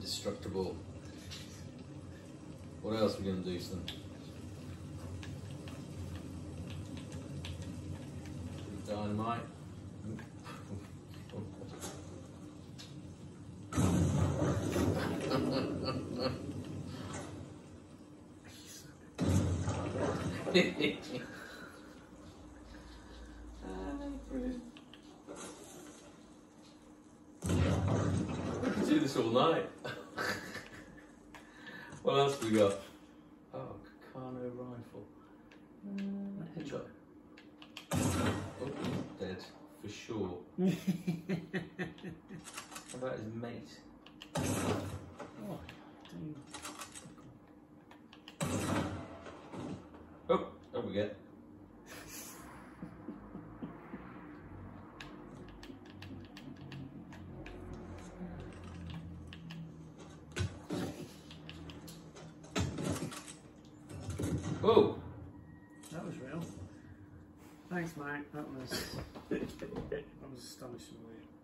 indestructible. What else are we going to do to them? Dynamite. Brilliant. We can do this all night. What else have we got? Oh, Carno rifle. Headshot. Oh, dead for sure. How about his mate? Oh, damn. Oh, there we go. Whoa! That was real. Thanks, mate. That was astonishing.